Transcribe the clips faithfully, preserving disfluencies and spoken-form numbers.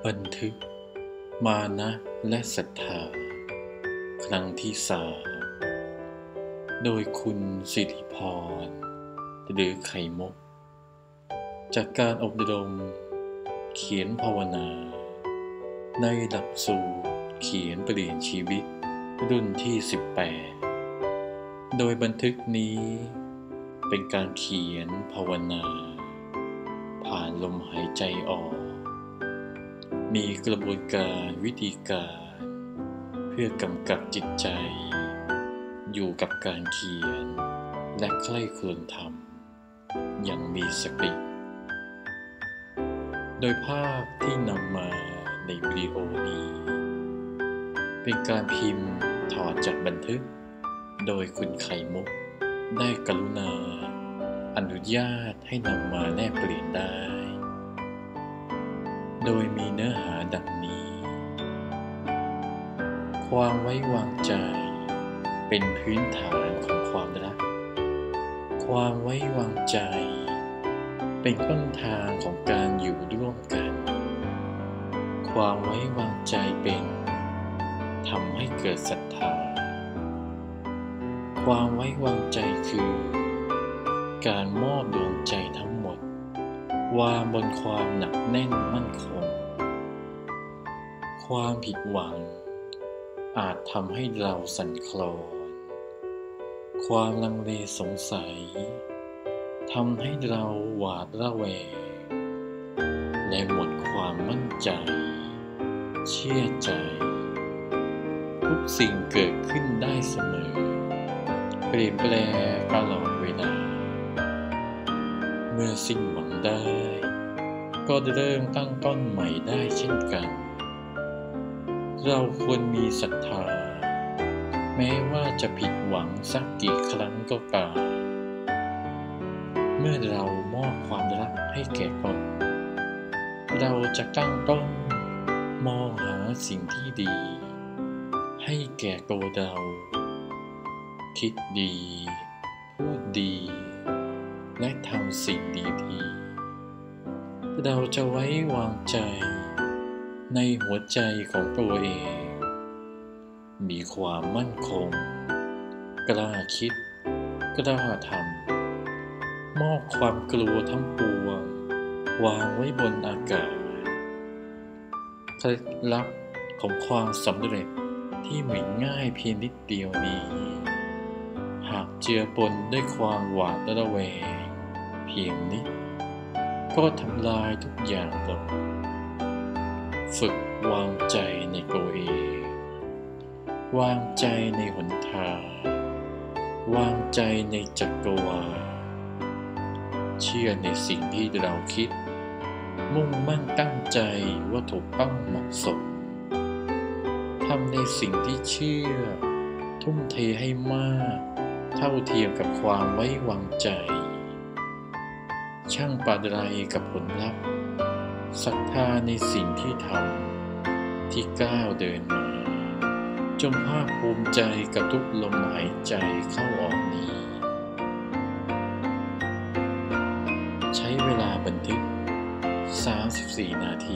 บันทึกมานะและศรัทธาครั้งที่สามโดยคุณสิริพรหรือไข่มุกจากการอบรมเขียนภาวนาในหลักสูตรเขียนเปลี่ยนชีวิตรุ่นที่สิบแปดโดยบันทึกนี้เป็นการเขียนภาวนาผ่านลมหายใจออกมีกระบวนการวิธีการเพื่อกำกับจิตใจอยู่กับการเขียนและใคร่ครวญทำอย่างมีสติโดยภาพที่นำมาในวิดีโอนี้เป็นการพิมพ์ถอดจากบันทึกโดยคุณไข่มุกได้กรุณาอนุญาตให้นำมาแลกเปลี่ยนได้โดยมีเนื้อหาดังนี้ความไว้วางใจเป็นพื้นฐานของความรักความไว้วางใจเป็นต้นทางของการอยู่ร่วมกันความไว้วางใจเป็นทำให้เกิดศรัทธาความไว้วางใจคือการมอบดวงใจทั้งหมดวางบนความหนักแน่นมั่นคงความผิดหวังอาจทำให้เราสั่นคลอนความลังเลสงสัยทำให้เราหวาดระแวงและหมดความมั่นใจเชื่อใจทุกสิ่งเกิดขึ้นได้เสมอเปลี่ยนแปลงตลอดเวลาเมื่อสิ้นหวังได้ก็เริ่มตั้งต้นใหม่ได้เช่นกันเราควรมีศรัทธาแม้ว่าจะผิดหวังสักกี่ครั้งก็ตามเมื่อเรามอบความรักให้แก่ตนเราจะตั้งต้นมองหาสิ่งที่ดีให้แก่ตัวเราคิดดีพูดดีและทำสิ่งดีๆเราจะไว้วางใจในหัวใจของตัวเองมีความมั่นคงกล้าคิดกล้าทำมอบความกลัวทั้งปวงวางไว้บนอากาศเคล็ดลับของความสำเร็จที่มีง่ายเพียงนิดเดียวนี้หากเจือปนด้วยความหวาดระแวงเพียงนิดก็ทำลายทุกอย่างลงฝึกวางใจในตัวเองวางใจในหนทางวางใจในจักรวาลเชื่อในสิ่งที่เราคิดมุ่งมั่นตั้งใจว่าถูกต้องเหมาะสมทำในสิ่งที่เชื่อทุ่มเทให้มากเท่าเทียมกับความไว้วางใจช่างปรารถนากับผลลัพธ์ศรัทธาในสิ่งที่ทำที่ก้าวเดินมาจงภาคภูมิใจกับทุกลมหายใจเข้าออกนี้ใช้เวลาบันทึกสามสิบสี่นาที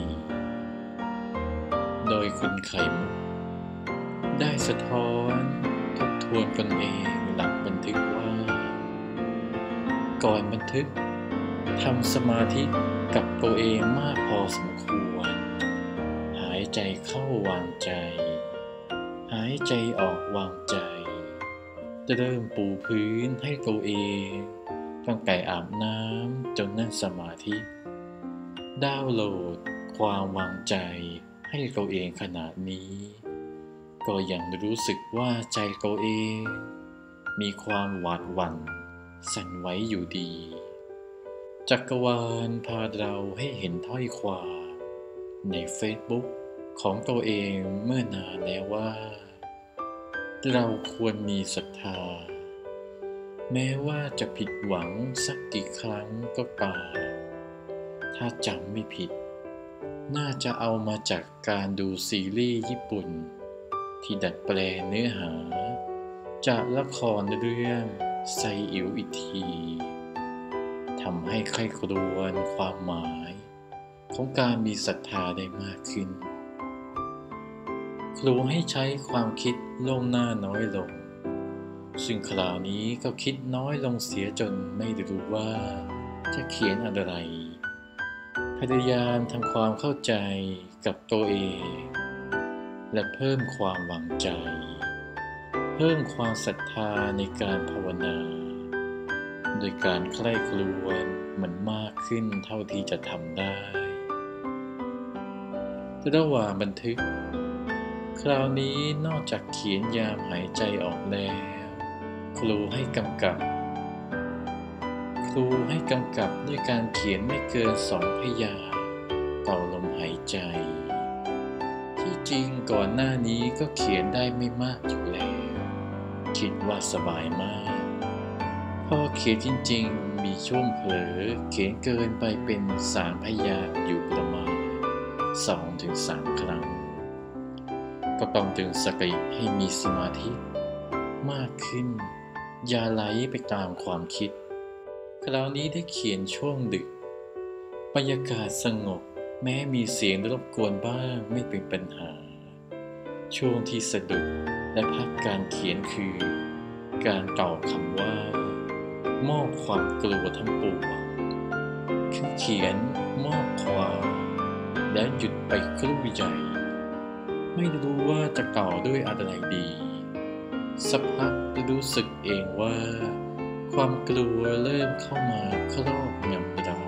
โดยคุณไข่มุกได้สะท้อนทบทวนตนเองหลังบันทึกว่าก่อนบันทึกทำสมาธิกับตัวเองมากพอสมควรหายใจเข้าวางใจหายใจออกวางใจจะเริ่มปูพื้นให้ตัวเองตั้งแต่อาบน้ำจนนั่งสมาธิดาวน์โหลดความวางใจให้ตัวเองขนาดนี้ก็ยังรู้สึกว่าใจตัวเองมีความหวาดหวั่นสั่นไหวอยู่ดีจักรวาลพาเราให้เห็นถ้อยความใน Facebook ของตัวเองเมื่อนานแล้วว่าเราควรมีศรัทธาแม้ว่าจะผิดหวังสักกี่ครั้งก็ตามถ้าจำไม่ผิดน่าจะเอามาจากการดูซีรีส์ญี่ปุ่นที่ดัดแปลงเนื้อหาจากละครเรื่องไซอิ๋วอีกทีทำให้ใครครวญความหมายของการมีศรัทธาได้มากขึ้นครูให้ใช้ความคิดล่วงหน้าน้อยลงซึ่งคราวนี้ก็คิดน้อยลงเสียจนไม่รู้ว่าจะเขียนอะไรพยายามทำความเข้าใจกับตัวเองและเพิ่มความหวังใจเพิ่มความศรัทธาในการภาวนาโดยการใคร่ครวญมันมากขึ้นเท่าที่จะทำได้ระหว่างบันทึกคราวนี้นอกจากเขียนยามหายใจออกแล้วครูให้กำกับครูให้กำกับด้วยการเขียนไม่เกินสองพยางค์ต่อลมหายใจที่จริงก่อนหน้านี้ก็เขียนได้ไม่มากอยู่แล้วคิดว่าสบายมากพอเขียนจริงๆมีช่วงเผลอเขียนเกินไปเป็นสามพยางค์อยู่ประมาณ สองถึงสาม ครั้งก็ต้องดึงสติให้มีสมาธิมากขึ้นอย่าไหลไปตามความคิดคราวนี้ได้เขียนช่วงดึกบรรยากาศสงบแม้มีเสียงรบกวนบ้างไม่เป็นปัญหาช่วงที่สะดุดและพักการเขียนคือการกล่าวคำว่ามอบความกลัวทั้งปวงคือเขียนมอบความและหยุดไปครู่ใหญ่ไม่รู้ว่าจะกล่าวด้วยอะไรดีสักพักรู้สึกเองว่าความกลัวเริ่มเข้ามาครอบงำเรา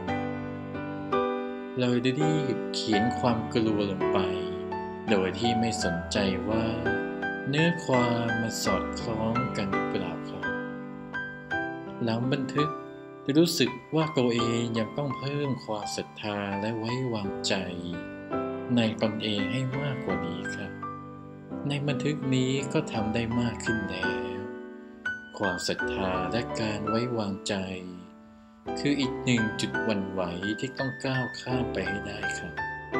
เลยรีบเขียนความกลัวลงไปโดยที่ไม่สนใจว่าเนื้อความมันสอดคล้องกันหรือเปล่าครับหลังบันทึกรู้สึกว่าตัวเองยังต้องเพิ่มความศรัทธาและไว้วางใจในตนเองให้มากกว่านี้ครับในบันทึกนี้ก็ทำได้มากขึ้นแล้วความศรัทธาและการไว้วางใจคืออีกหนึ่งจุดหวั่นไหวที่ต้องก้าวข้ามไปให้ได้ครับ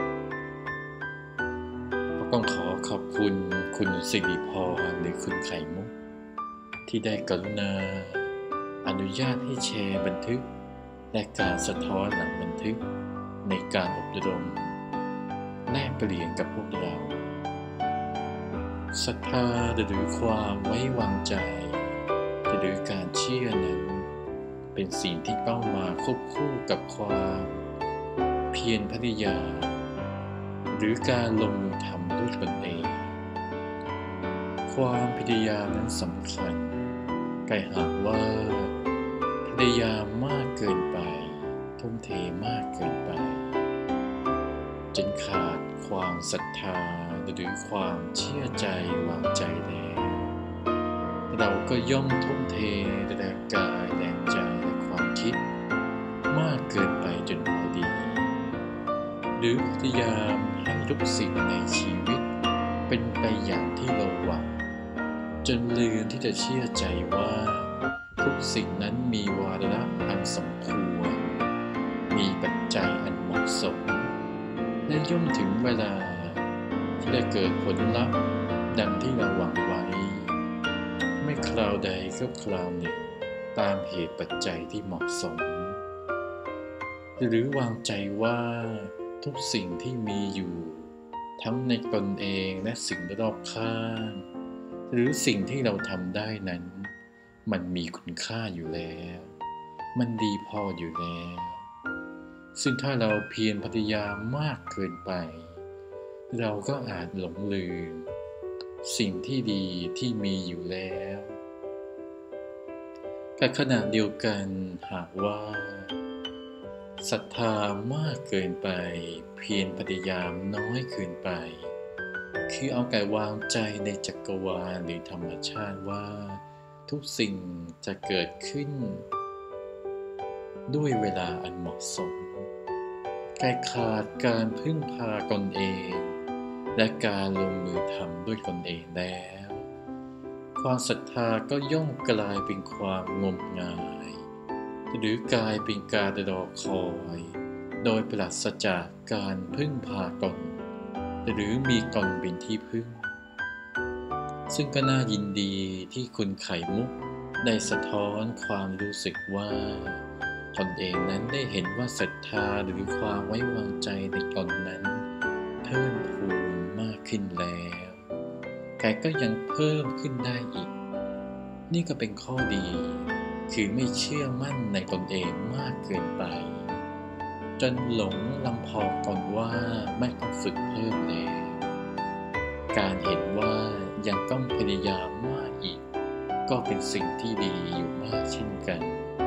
ก็ต้องขอขอบคุณคุณสิริพรหรือคุณไข่มุกที่ได้กรุณาอนุญาตให้แชร์บันทึกและการสะท้อนหลังบันทึกในการอบรมแลกเปลี่ยนกับพวกเราศรัทธาหรือความไว้วางใจหรือการเชื่อนั้นเป็นสิ่งที่ต้องมาควบคู่กับความเพียรพยายามหรือการลงมือทำด้วยตนเองความพยายามนั้นสำคัญแต่หากว่าพยายามมากเกินไปทุ่มเทมากเกินไปจนขาดความศรัทธาหรือความเชื่อใจวางใจแล้วเราก็ย่อมทุ่มเทแรงกายแรงใจและความคิดมากเกินไปจนพอดีหรือพยายามให้ทุกสิ่งในชีวิตเป็นไปอย่างที่เราหวังจนลืมที่จะเชื่อใจว่าทุกสิ่งนั้นมีวาระอันสมควรมีปัจจัยอันเหมาะสมและย่อมถึงเวลาที่จะเกิดผลลัพธ์ดังที่เราหวังไว้ไม่คราวใดก็คราวหนึ่งตามเหตุปัจจัยที่เหมาะสมหรือวางใจว่าทุกสิ่งที่มีอยู่ทั้งในตนเองและสิ่งรอบข้างหรือสิ่งที่เราทำได้นั้นมันมีคุณค่าอยู่แล้วมันดีพออยู่แล้วซึ่งถ้าเราเพียรพยายามมากเกินไปเราก็อาจหลงลืมสิ่งที่ดีที่มีอยู่แล้วแต่ขณะเดียวกันหากว่าศรัทธามากเกินไปเพียรพยายามน้อยเกินไปคือเอาแต่วางใจในจักรวาลหรือธรรมชาติว่าทุกสิ่งจะเกิดขึ้นด้วยเวลาอันเหมาะสมแต่ขาดการพึ่งพาตนเองและการลงมือทำด้วยตนเองแล้วความศรัทธาก็ย่อมกลายเป็นความงมงายหรือกลายเป็นการรอคอยโดยปราศจากการพึ่งพาตนหรือมีตนเป็นที่พึ่งซึ่งก็น่ายินดีที่คุณไข่มุกได้สะท้อนความรู้สึกว่าตนเองนั้นได้เห็นว่าศรัทธาหรือความไว้วางใจในตนนั้นเพิ่มพูนมากขึ้นแล้วแต่ก็ยังเพิ่มขึ้นได้อีกนี่ก็เป็นข้อดีคือไม่เชื่อมั่นในตนเองมากเกินไปจนหลงลำพองตนว่าไม่ต้องฝึกเพิ่มแล้วการเห็นว่ายังต้องพยายามมากอีกก็เป็นสิ่งที่ดีอยู่มากเช่นกัน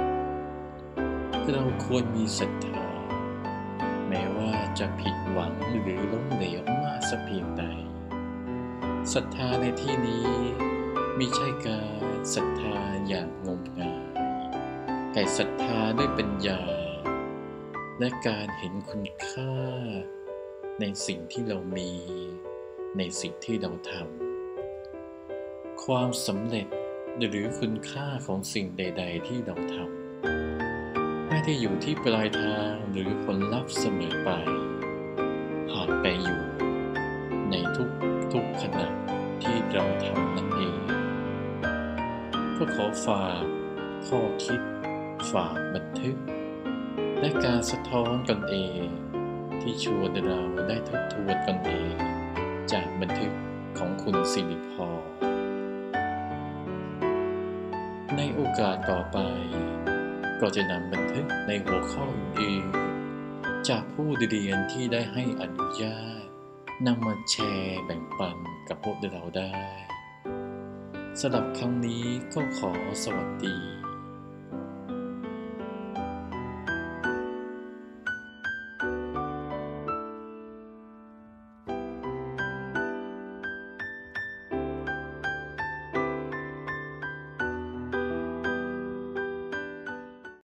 เราควรมีศรัทธาแม้ว่าจะผิดหวังหรือล้มเหลวมากสักเพียงใดศรัทธาในที่นี้มิใช่การศรัทธาอย่างงมงายแต่ศรัทธาด้วยปัญญาและการเห็นคุณค่าในสิ่งที่เรามีในสิ่งที่เราทำความสำเร็จหรือคุณค่าของสิ่งใดๆที่เราทำไม่ได้อยู่ที่ปลายทางหรือผลลัพธ์เสมอไปหากแต่อยู่ในทุกๆขณะที่เราทำนั่นเองก็ขอฝากข้อคิดฝากบันทึกและการสะท้อนตนเองที่ชวนเราได้ทบทวนตนเองจากบันทึกของคุณสิริพรในโอกาสต่อไปก็จะนำบันทึกในหัวข้ออื่นๆจากผู้เรียนที่ได้ให้อนุญาตนำมาแชร์แบ่งปันกับพวกเราได้สำหรับครั้งนี้ก็ขอสวัสดี